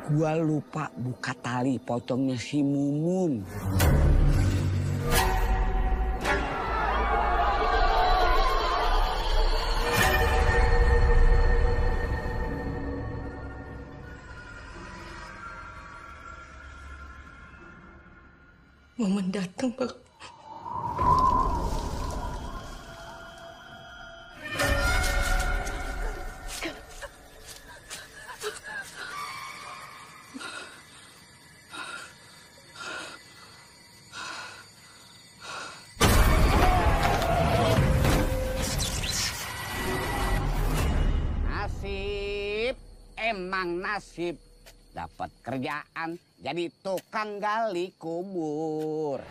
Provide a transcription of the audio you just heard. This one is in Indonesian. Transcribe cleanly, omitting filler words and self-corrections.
Gua lupa buka tali potongnya si Mumun. Momen datang, Bang. Nasib, emang nasib. Dapat kerjaan jadi tukang gali kubur.